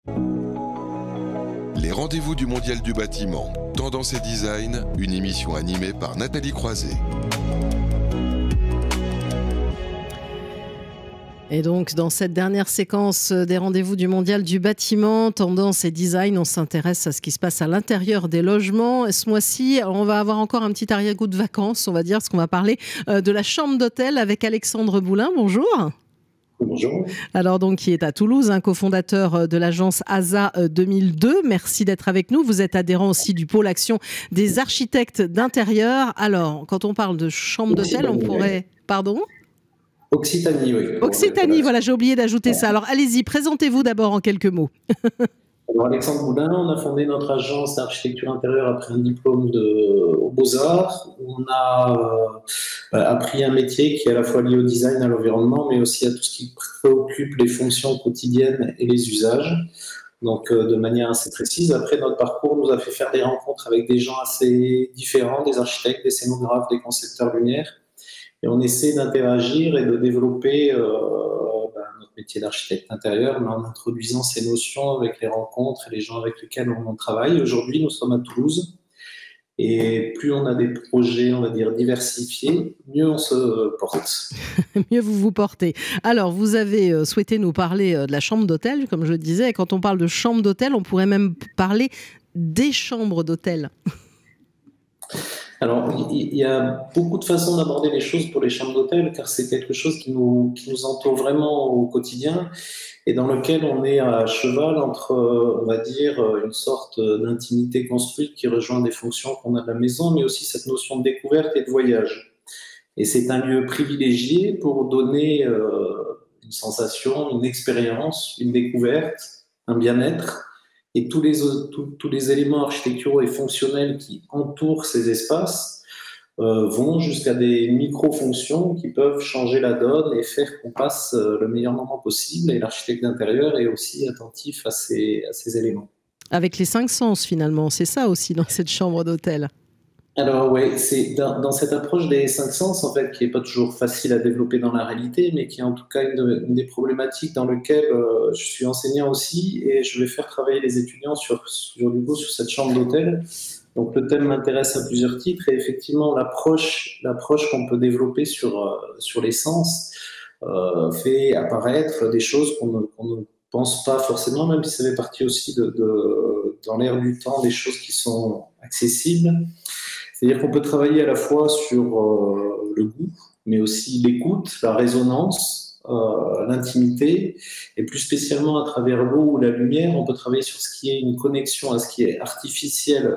Les rendez-vous du Mondial du bâtiment, Tendance et Design, une émission animée par Nathalie Croiset. Et donc, dans cette dernière séquence des rendez-vous du Mondial du bâtiment, Tendance et Design, on s'intéresse à ce qui se passe à l'intérieur des logements. Ce mois-ci, on va avoir encore un petit arrière-goût de vacances, on va dire, parce qu'on va parler de la chambre d'hôtel avec Alexandre Boulin. Bonjour. Bonjour. Alors donc, qui est à Toulouse, cofondateur de l'agence ASA 2002. Merci d'être avec nous. Vous êtes adhérent aussi du pôle action des architectes d'intérieur. Alors, quand on parle de chambre d'hôtel, on pourrait... Pardon ? Occitanie, oui. Occitanie, voilà, j'ai oublié d'ajouter ça. Alors, allez-y, présentez-vous d'abord en quelques mots. Alors, Alexandre Boulin, on a fondé notre agence d'architecture intérieure après un diplôme aux Beaux-Arts. On a appris un métier qui est à la fois lié au design, à l'environnement, mais aussi à tout ce qui préoccupe les fonctions quotidiennes et les usages. Donc, de manière assez précise. Après, notre parcours nous a fait faire des rencontres avec des gens assez différents, des architectes, des scénographes, des concepteurs lumière. Et on essaie d'interagir et de développer notre métier d'architecte intérieur, mais en introduisant ces notions avec les rencontres et les gens avec lesquels on travaille. Aujourd'hui, nous sommes à Toulouse. Et plus on a des projets, on va dire, diversifiés, mieux on se porte. Mieux vous vous portez. Alors, vous avez souhaité nous parler de la chambre d'hôtel, comme je le disais. Et quand on parle de chambre d'hôtel, on pourrait même parler des chambres d'hôtel. Alors, il y a beaucoup de façons d'aborder les choses pour les chambres d'hôtel, car c'est quelque chose qui nous entoure vraiment au quotidien et dans lequel on est à cheval entre, on va dire, une sorte d'intimité construite qui rejoint des fonctions qu'on a de la maison, mais aussi cette notion de découverte et de voyage. Et c'est un lieu privilégié pour donner une sensation, une expérience, une découverte, un bien-être. Et tous les éléments architecturaux et fonctionnels qui entourent ces espaces vont jusqu'à des micro-fonctions qui peuvent changer la donne et faire qu'on passe le meilleur moment possible. Et l'architecte d'intérieur est aussi attentif à ces éléments. Avec les 5 sens, finalement, c'est ça aussi dans cette chambre d'hôtel. Alors oui, c'est dans cette approche des 5 sens, en fait, qui n'est pas toujours facile à développer dans la réalité, mais qui est en tout cas une des problématiques dans lesquelles je suis enseignant aussi, et je vais faire travailler les étudiants sur cette chambre d'hôtel. Donc le thème m'intéresse à plusieurs titres, et effectivement l'approche qu'on peut développer sur les sens fait apparaître des choses qu'on ne pense pas forcément, même si ça fait partie aussi dans l'air du temps, des choses qui sont accessibles. C'est-à-dire qu'on peut travailler à la fois sur le goût, mais aussi l'écoute, la résonance, l'intimité, et plus spécialement à travers l'eau ou la lumière, on peut travailler sur ce qui est une connexion à ce qui est artificiel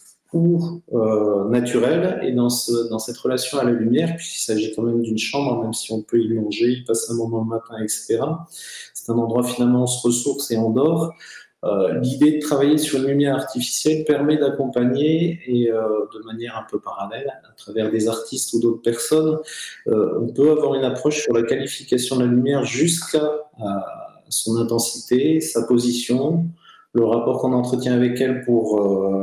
ou naturel, et dans cette relation à la lumière, puisqu'il s'agit quand même d'une chambre, même si on peut y longer, y passer un moment le matin, etc. C'est un endroit finalement où on se ressource et on dort. L'idée de travailler sur une lumière artificielle permet d'accompagner et de manière un peu parallèle, à travers des artistes ou d'autres personnes, on peut avoir une approche sur la qualification de la lumière jusqu'à son intensité, sa position, le rapport qu'on entretient avec elle pour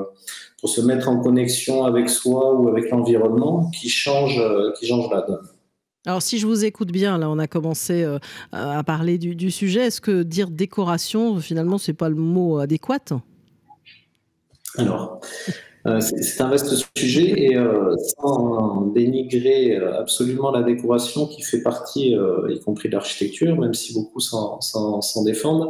se mettre en connexion avec soi ou avec l'environnement qui change la donne. Alors, si je vous écoute bien, là, on a commencé à parler du sujet. Est-ce que dire décoration, finalement, c'est pas le mot adéquat ? Alors, c'est un vaste sujet et sans dénigrer absolument la décoration qui fait partie, y compris de l'architecture, même si beaucoup s'en défendent.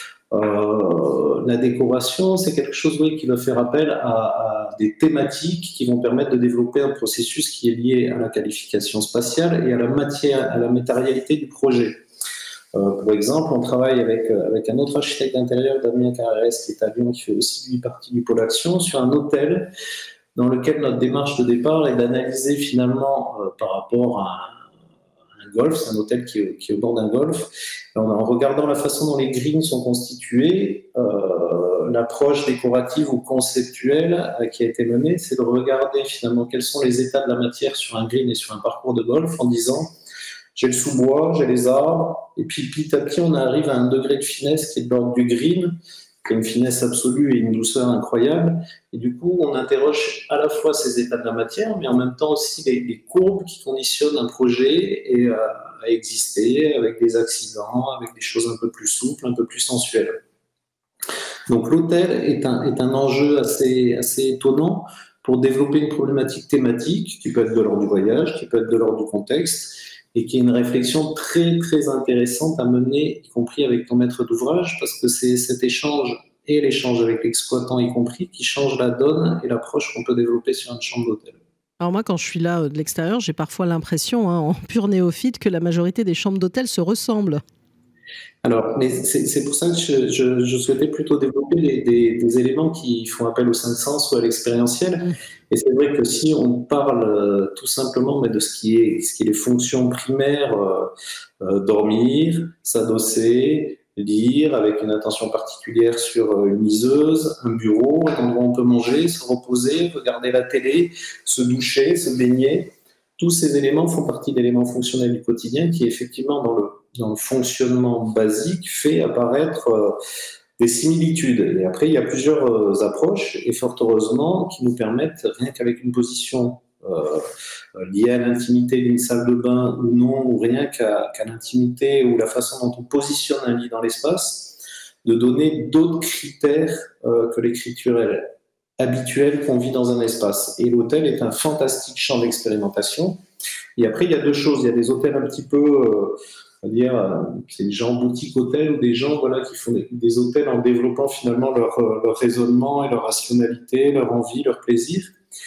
La décoration, c'est quelque chose qui doit faire appel à des thématiques qui vont permettre de développer un processus qui est lié à la qualification spatiale et à la matérialité du projet. Pour exemple, on travaille avec un autre architecte d'intérieur, Damien Carrérès, qui est à Lyon, qui fait aussi lui partie du pôle action, sur un hôtel dans lequel notre démarche de départ est d'analyser finalement par rapport à un golf, c'est un hôtel qui est au bord d'un golf. En regardant la façon dont les greens sont constitués, l'approche décorative ou conceptuelle qui a été menée, c'est de regarder finalement quels sont les états de la matière sur un green et sur un parcours de golf en disant j'ai le sous-bois, j'ai les arbres, et puis petit à petit on arrive à un degré de finesse qui est de l'ordre du green, qui a une finesse absolue et une douceur incroyable. Et du coup, on interroge à la fois ces états de la matière, mais en même temps aussi les courbes qui conditionnent un projet à exister, avec des accidents, avec des choses un peu plus souples, un peu plus sensuelles. Donc l'hôtel est un enjeu assez étonnant pour développer une problématique thématique qui peut être de l'ordre du voyage, qui peut être de l'ordre du contexte, et qui est une réflexion très très intéressante à mener, y compris avec ton maître d'ouvrage, parce que c'est cet échange et l'échange avec l'exploitant y compris qui change la donne et l'approche qu'on peut développer sur une chambre d'hôtel. Alors moi, quand je suis là de l'extérieur, j'ai parfois l'impression, en pur néophyte, que la majorité des chambres d'hôtel se ressemblent. Alors, mais c'est pour ça que je souhaitais plutôt développer des éléments qui font appel aux cinq sens ou à l'expérientiel. Et c'est vrai que si on parle tout simplement mais de ce qui est les fonctions primaires, dormir, s'adosser, lire avec une attention particulière sur une liseuse, un bureau, un endroit où on peut manger, se reposer, regarder la télé, se doucher, se baigner. Tous ces éléments font partie d'éléments fonctionnels du quotidien qui, effectivement, dans le fonctionnement basique, fait apparaître des similitudes. Et après, il y a plusieurs approches, et fort heureusement, qui nous permettent, rien qu'avec une position liée à l'intimité d'une salle de bain ou non, ou rien qu'à l'intimité ou la façon dont on positionne un lit dans l'espace, de donner d'autres critères que l'écriture habituelle qu'on vit dans un espace. Et l'hôtel est un fantastique champ d'expérimentation. Et après, il y a deux choses. Il y a des hôtels un petit peu, on va dire, c'est des gens boutique hôtels ou des gens voilà, qui font des hôtels en développant finalement leur raisonnement et leur rationalité, leur envie, leur plaisir.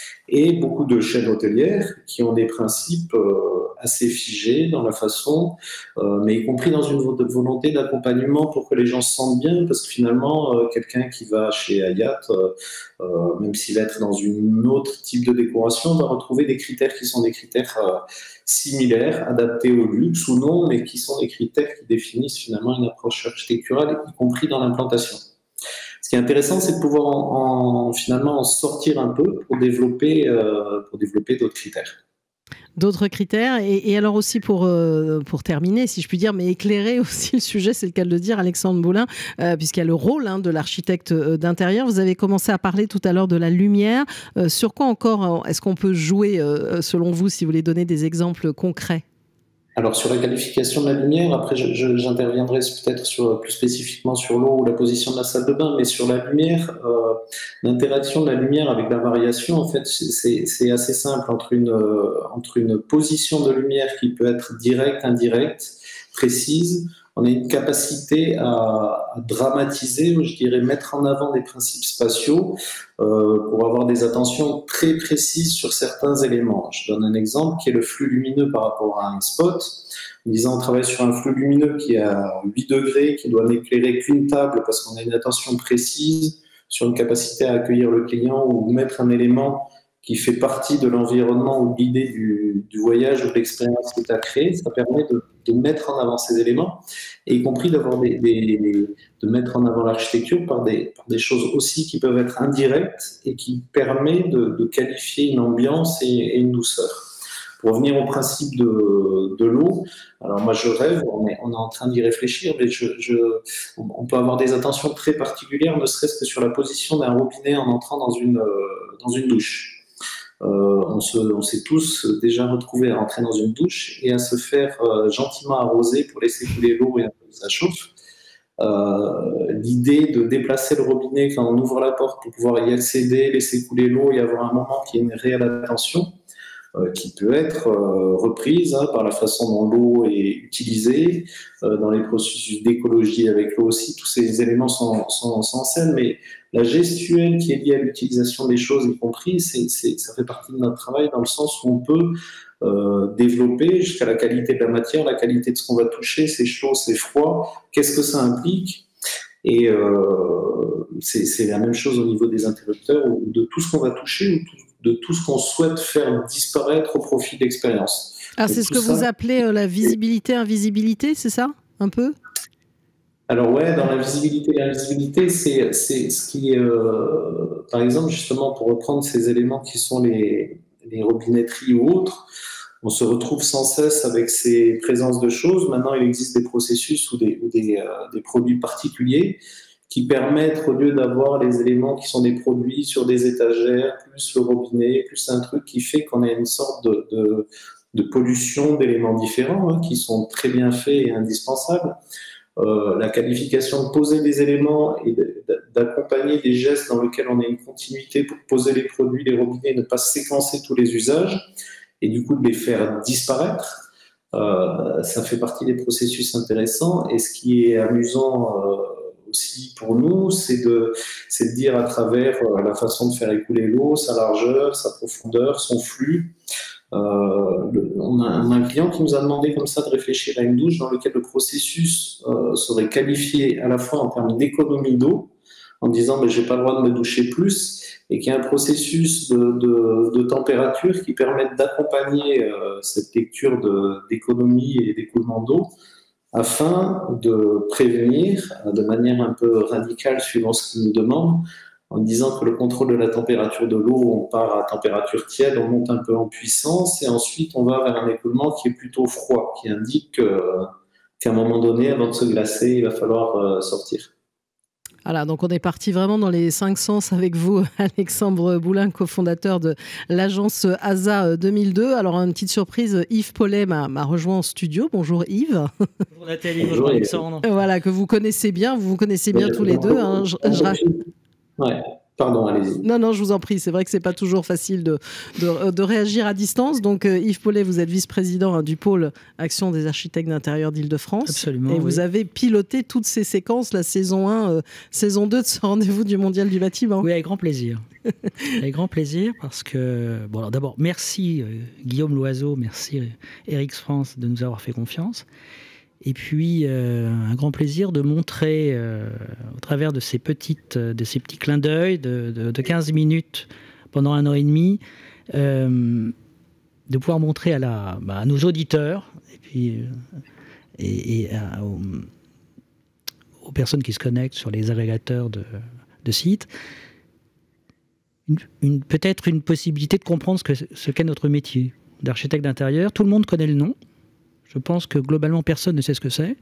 Et beaucoup de chaînes hôtelières qui ont des principes assez figés dans la façon, mais y compris dans une volonté d'accompagnement pour que les gens se sentent bien, parce que finalement, quelqu'un qui va chez Hyatt, même s'il va être dans une autre type de décoration, va retrouver des critères qui sont des critères similaires, adaptés au luxe ou non, mais qui sont des critères qui définissent finalement une approche architecturale, y compris dans l'implantation. Ce qui est intéressant, c'est de pouvoir finalement en sortir un peu pour développer d'autres critères. D'autres critères. Et alors aussi pour terminer, si je puis dire, mais éclairer aussi le sujet, c'est le cas de le dire, Alexandre Boulin, puisqu'il y a le rôle de l'architecte d'intérieur. Vous avez commencé à parler tout à l'heure de la lumière. Sur quoi encore est-ce qu'on peut jouer, selon vous, si vous voulez donner des exemples concrets ? Alors sur la qualification de la lumière, après j'interviendrai peut-être plus spécifiquement sur l'eau ou la position de la salle de bain, mais sur la lumière, l'interaction de la lumière avec la variation, en fait, c'est assez simple entre une position de lumière qui peut être directe, indirecte, précise. On a une capacité à dramatiser, ou je dirais mettre en avant des principes spatiaux pour avoir des attentions très précises sur certains éléments. Je donne un exemple qui est le flux lumineux par rapport à un spot. En disant on travaille sur un flux lumineux qui est à 8 degrés, qui doit n'éclairer qu'une table parce qu'on a une attention précise sur une capacité à accueillir le client ou mettre un élément qui fait partie de l'environnement ou de l'idée du voyage ou de l'expérience qui est à créer. Ça permet de mettre en avant ces éléments, et y compris de mettre en avant l'architecture par des choses aussi qui peuvent être indirectes et qui permettent de qualifier une ambiance et une douceur. Pour revenir au principe de l'eau, alors moi je rêve, on est en train d'y réfléchir, mais on peut avoir des attentions très particulières, ne serait-ce que sur la position d'un robinet en entrant dans une douche. On s'est tous déjà retrouvés à rentrer dans une douche et à se faire gentiment arroser pour laisser couler l'eau et un peu ça chauffe. L'idée de déplacer le robinet quand on ouvre la porte pour pouvoir y accéder, laisser couler l'eau et avoir un moment qui est une réelle attention, qui peut être reprise par la façon dont l'eau est utilisée, dans les processus d'écologie avec l'eau aussi. Tous ces éléments sont en scène, mais la gestuelle qui est liée à l'utilisation des choses, y compris, ça fait partie de notre travail dans le sens où on peut développer jusqu'à la qualité de la matière, la qualité de ce qu'on va toucher, c'est chaud, c'est froid, qu'est-ce que ça implique. Et c'est la même chose au niveau des interrupteurs, ou de tout ce qu'on va toucher, ou de tout ce qu'on souhaite faire disparaître au profit de l'expérience. Ah, c'est ce que vous appelez la visibilité-invisibilité, c'est ça, un peu ? Alors ouais, dans la visibilité et l'invisibilité, c'est ce qui est, par exemple, justement, pour reprendre ces éléments qui sont les robinetteries ou autres, on se retrouve sans cesse avec ces présences de choses. Maintenant, il existe des processus ou des produits particuliers qui permettent, au lieu d'avoir les éléments qui sont des produits sur des étagères, plus le robinet, plus un truc qui fait qu'on a une sorte de pollution d'éléments différents, qui sont très bien faits et indispensables. La qualification de poser des éléments et d'accompagner des gestes dans lesquels on a une continuité pour poser les produits, les robinets, ne pas séquencer tous les usages et du coup de les faire disparaître. Ça fait partie des processus intéressants. Et ce qui est amusant aussi pour nous, c'est de dire à travers la façon de faire écouler l'eau, sa largeur, sa profondeur, son flux. On a un client qui nous a demandé comme ça de réfléchir à une douche dans laquelle le processus serait qualifié à la fois en termes d'économie d'eau, en disant mais j'ai pas le droit de me doucher plus, et qu'il y a un processus de température qui permette d'accompagner cette lecture d'économie et d'écoulement d'eau, afin de prévenir de manière un peu radicale, suivant ce qu'il nous demande, en disant que le contrôle de la température de l'eau, on part à température tiède, on monte un peu en puissance, et ensuite on va vers un écoulement qui est plutôt froid, qui indique qu'à un moment donné, avant de se glacer, il va falloir sortir. Voilà, donc on est parti vraiment dans les 5 sens avec vous, Alexandre Boulin, cofondateur de l'agence ASA 2002. Alors, une petite surprise, Yves Paulet m'a rejoint en studio. Bonjour Yves. Bonjour Nathalie, bonjour Alexandre. Voilà, que vous connaissez bien, vous vous connaissez bien tous les deux. Hein. Ouais. Pardon, allez-y. Non, je vous en prie. C'est vrai que c'est pas toujours facile de réagir à distance. Donc, Yves Paulet, vous êtes vice-président du pôle Action des architectes d'intérieur d'Île-de-France. Absolument. Et vous avez piloté toutes ces séquences, la saison 1, saison 2 de ce rendez-vous du Mondial du bâtiment. Oui, avec grand plaisir. Avec grand plaisir parce que, bon, alors d'abord, merci Guillaume Loiseau, merci Eric France de nous avoir fait confiance. Et puis, un grand plaisir de montrer, au travers de ces petits clins d'œil de 15 minutes pendant 1 an et demi, de pouvoir montrer à nos auditeurs et aux personnes qui se connectent sur les agrégateurs de sites, peut-être une possibilité de comprendre ce qu'est notre métier d'architecte d'intérieur. Tout le monde connaît le nom. Je pense que globalement, personne ne sait ce que c'est.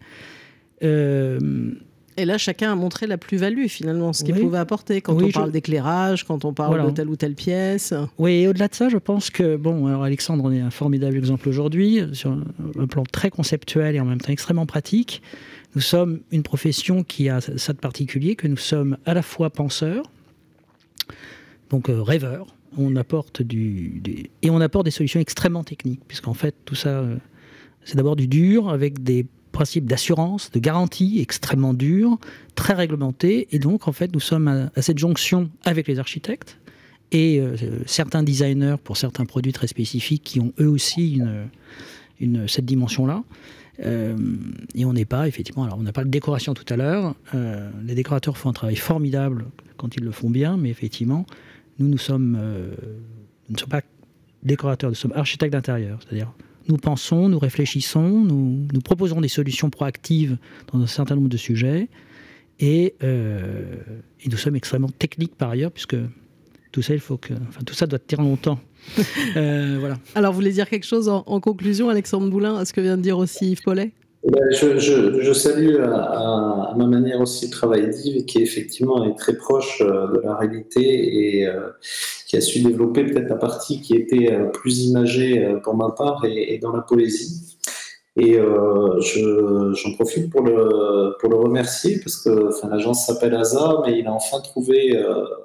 Et là, chacun a montré la plus-value, finalement, ce qu'il pouvait apporter quand on parle d'éclairage, quand on parle de telle ou telle pièce. Oui, et au-delà de ça, je pense que, bon, alors Alexandre en est un formidable exemple aujourd'hui, sur un plan très conceptuel et en même temps extrêmement pratique. Nous sommes une profession qui a ça de particulier, que nous sommes à la fois penseurs, donc rêveurs, on apporte et on apporte des solutions extrêmement techniques, puisqu'en fait, tout ça... c'est d'abord du dur, avec des principes d'assurance, de garantie extrêmement durs, très réglementés. Et donc, en fait, nous sommes à cette jonction avec les architectes et certains designers pour certains produits très spécifiques qui ont eux aussi cette dimension-là. Et on n'est pas, effectivement, alors on n'a pas de décoration tout à l'heure. Les décorateurs font un travail formidable quand ils le font bien, mais effectivement, nous ne sommes pas décorateurs, nous sommes architectes d'intérieur, c'est-à-dire... Nous pensons, nous réfléchissons, nous proposons des solutions proactives dans un certain nombre de sujets et nous sommes extrêmement techniques par ailleurs, puisque tout ça, tout ça doit tenir longtemps. Voilà. Alors, vous voulez dire quelque chose en conclusion, Alexandre Boulin, à ce que vient de dire aussi Yves Paulet ? Je salue à ma manière aussi le travail d'Yves, qui effectivement est très proche de la réalité et qui a su développer peut-être la partie qui était plus imagée pour ma part et dans la poésie. Et j'en profite pour le remercier parce que l'agence s'appelle ASA, mais il a enfin trouvé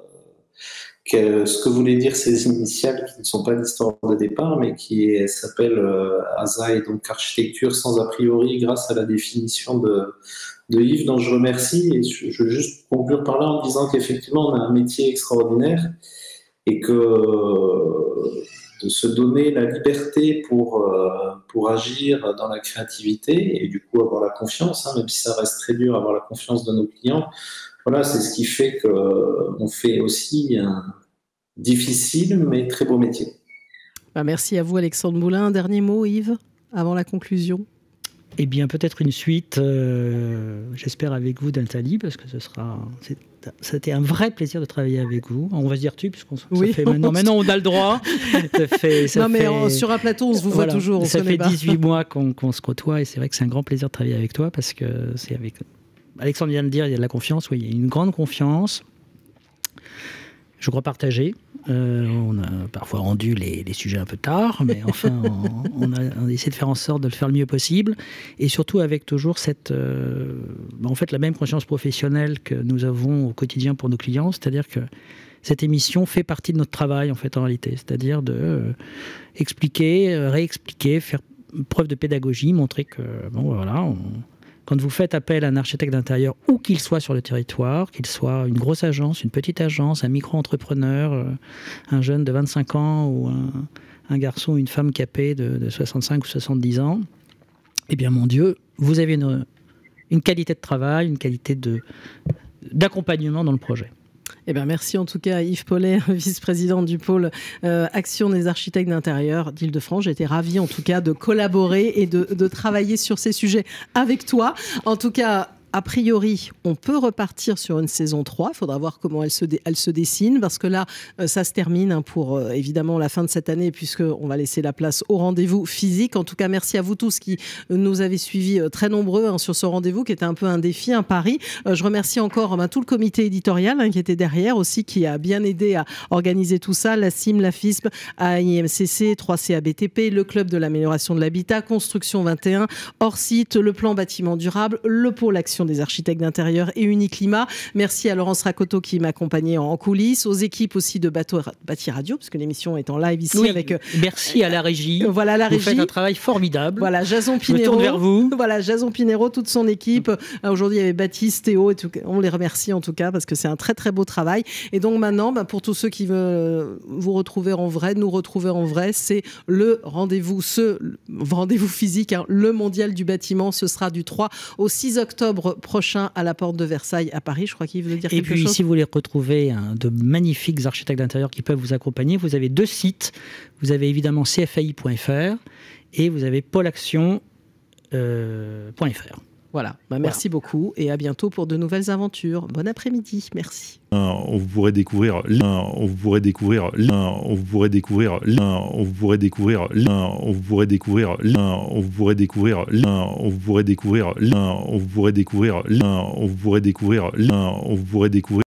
ce que voulaient dire ces initiales qui ne sont pas l'histoire de départ, mais qui s'appelle ASA et donc architecture sans a priori grâce à la définition de Yves, dont je remercie. Et je veux juste conclure par là en disant qu'effectivement on a un métier extraordinaire et que de se donner la liberté pour agir dans la créativité et du coup avoir la confiance, même si ça reste très dur, avoir la confiance de nos clients. Voilà, c'est ce qui fait qu'on fait aussi un difficile mais très beau métier. Merci à vous, Alexandre Boulin. Un dernier mot, Yves, avant la conclusion. Eh bien, peut-être une suite, j'espère avec vous, Nathalie, parce que c'était un vrai plaisir de travailler avec vous. On va se dire tu, puisqu'on ça fait maintenant on a le droit. Sur un plateau, on se voit toujours. Ça fait 18 mois qu'on se côtoie et c'est vrai que c'est un grand plaisir de travailler avec toi parce que c'est avec... Alexandre vient de dire, il y a de la confiance. Oui, il y a une grande confiance, je crois partagée, On a parfois rendu les sujets un peu tard, mais enfin, on a essayé de faire en sorte de le faire le mieux possible. Et surtout avec toujours en fait, la même conscience professionnelle que nous avons au quotidien pour nos clients. C'est-à-dire que cette émission fait partie de notre travail, en fait, en réalité. C'est-à-dire de expliquer, réexpliquer, faire preuve de pédagogie, montrer que, quand vous faites appel à un architecte d'intérieur, où qu'il soit sur le territoire, qu'il soit une grosse agence, une petite agence, un micro-entrepreneur, un jeune de 25 ans ou un garçon ou une femme capée de 65 ou 70 ans, eh bien, mon Dieu, vous avez une qualité de travail, une qualité d'accompagnement dans le projet. Eh bien, merci en tout cas à Yves Paulet, vice-président du pôle Action des architectes d'intérieur d'Île-de-France. J'étais ravie en tout cas de collaborer et de travailler sur ces sujets avec toi. En tout cas, a priori, on peut repartir sur une saison 3. Il faudra voir comment elle se dessine, parce que là, ça se termine pour évidemment la fin de cette année, puisqu'on va laisser la place au rendez-vous physique. En tout cas, merci à vous tous qui nous avez suivis très nombreux sur ce rendez-vous, qui était un peu un défi, un pari. Je remercie encore tout le comité éditorial qui était derrière aussi, qui a bien aidé à organiser tout ça. La CIM, la FISP, AIMCC, 3CA BTP, le Club de l'amélioration de l'habitat, Construction 21, Hors Site, le plan bâtiment durable, le pôle Action des architectes d'intérieur et Uniclimat. Merci à Laurence Racoteau qui m'accompagnait en coulisses, aux équipes aussi de Bâti Radio, parce que l'émission est en live ici. Oui, avec. Merci à la régie. Voilà, la régie. Vous faites un travail formidable. Voilà, Jason Pinero. Je me tourne vers vous. Voilà, Jason Pinero, toute son équipe. Aujourd'hui, il y avait Baptiste, Théo, et tout. On les remercie en tout cas, parce que c'est un très très beau travail. Et donc maintenant, pour tous ceux qui veulent vous retrouver en vrai, nous retrouver en vrai, c'est le rendez-vous physique, le mondial du bâtiment. Ce sera du 3 au 6 octobre prochain à la porte de Versailles à Paris. Je crois qu'il veut dire quelque chose. Et puis, si vous voulez retrouver de magnifiques architectes d'intérieur qui peuvent vous accompagner, vous avez 2 sites. Vous avez évidemment cfai.fr et vous avez pôleaction.fr. Voilà. Merci beaucoup et à bientôt pour de nouvelles aventures. Bon après-midi. Merci. Vous pourrez découvrir